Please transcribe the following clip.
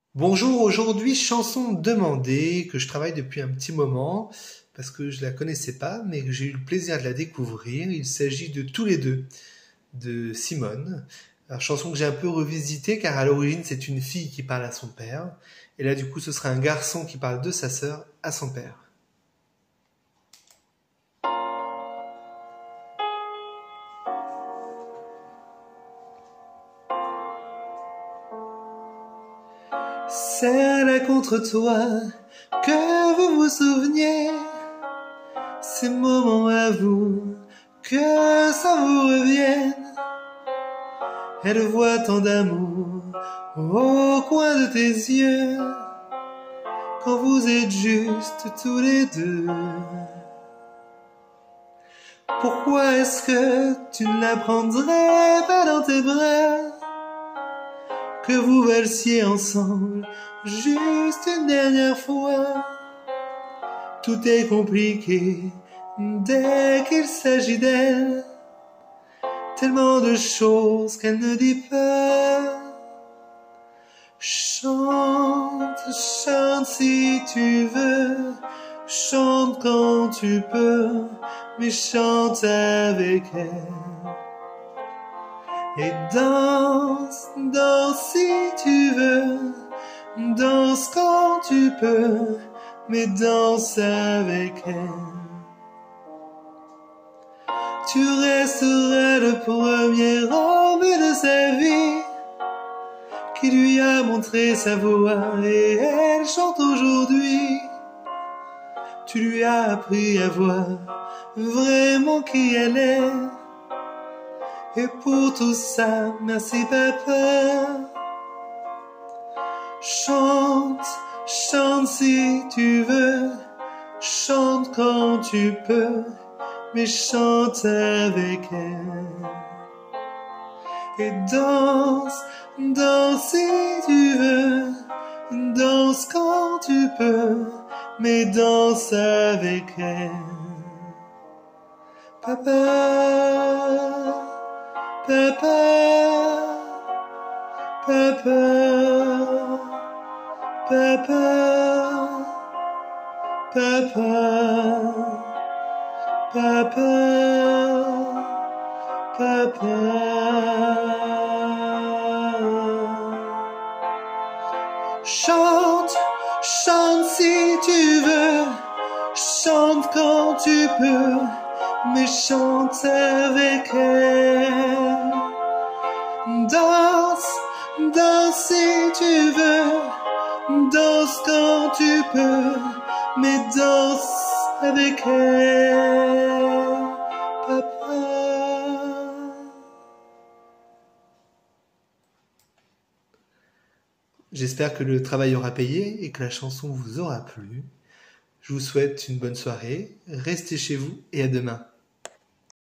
Bonjour, aujourd'hui chanson demandée que je travaille depuis un petit moment parce que je la connaissais pas mais que j'ai eu le plaisir de la découvrir. Il s'agit de Tous les deux de Simone. Alors, chanson que j'ai un peu revisitée car à l'origine c'est une fille qui parle à son père et là du coup ce sera un garçon qui parle de sa sœur à son père. C'est là contre toi que vous vous souveniez ces moments à vous, que ça vous revienne. Elle voit tant d'amour au coin de tes yeux quand vous êtes juste tous les deux. Pourquoi est-ce que tu ne la prendrais pas dans tes bras, que vous valsiez ensemble juste une dernière fois? Tout est compliqué dès qu'il s'agit d'elle, tellement de choses qu'elle ne dit pas. Chante, chante si tu veux, chante quand tu peux, mais chante avec elle. Et danse, danse si tu veux, danse quand tu peux, mais danse avec elle. Tu resteras le premier homme de sa vie qui lui a montré sa voix et elle chante aujourd'hui. Tu lui as appris à voir vraiment qui elle est. Et pour tout ça, merci papa. Chante, chante si tu veux, chante quand tu peux, mais chante avec elle. Et danse, danse si tu veux, danse quand tu peux, mais danse avec elle. Papa, papa, papa, papa, papa, papa, papa. Chante, chante si tu veux, chante quand tu peux, mais chante avec elle. Danse, danse si tu veux, danse quand tu peux, mais danse avec elle, papa. J'espère que le travail aura payé et que la chanson vous aura plu. Je vous souhaite une bonne soirée, restez chez vous et à demain.